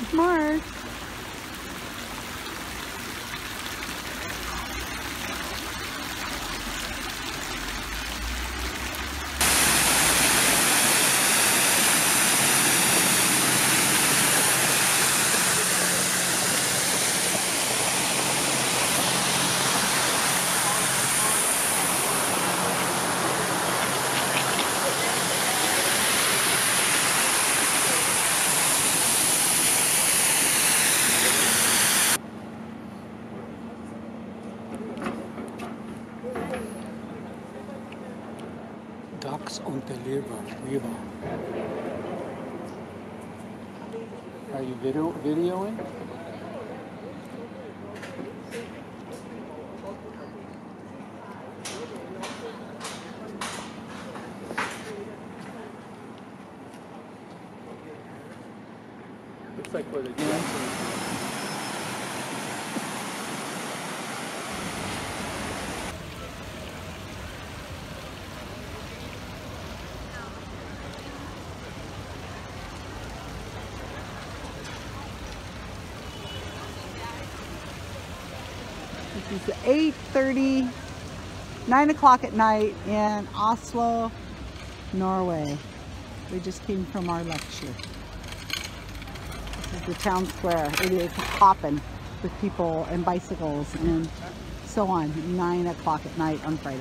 Mark. Ducks on the river. Are you videoing? Looks like where the This is 8:30, 9 o'clock at night in Oslo, Norway. We just came from our lecture. This is the town square. It is hopping with people and bicycles and so on. 9 o'clock at night on Friday.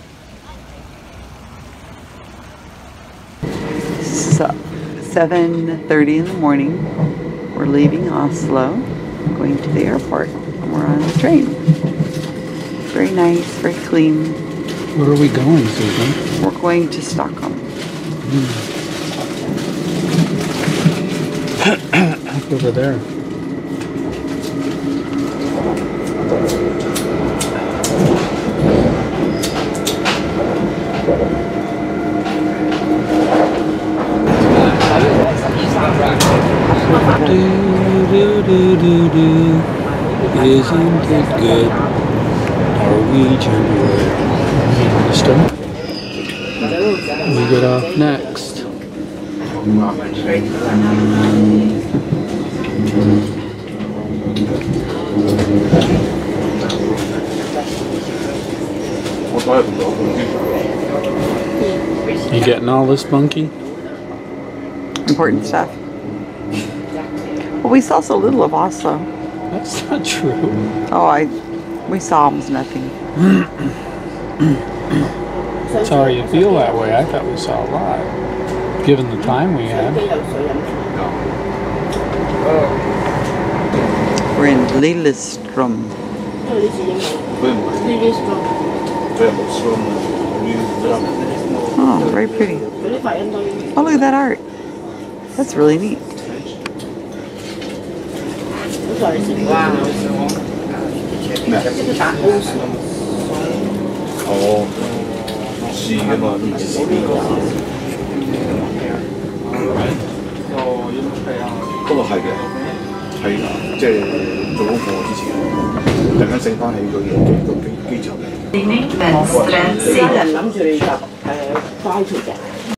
So, 7:30 in the morning. We're leaving Oslo, going to the airport. We're on the train. Very nice, very clean. Where are we going, Susan? We're going to Stockholm. Look over there. Isn't it good? Norwegian word. Understood? We get off next. You getting all this, Bunky? Important stuff. Well, we saw so little of Oslo. That's not true. Oh, we saw almost nothing. Sorry you feel that way. I thought we saw a lot, given the time we had. We're in Lillestrøm. Oh, very pretty. Oh, look at that art. That's really neat. Venstre side.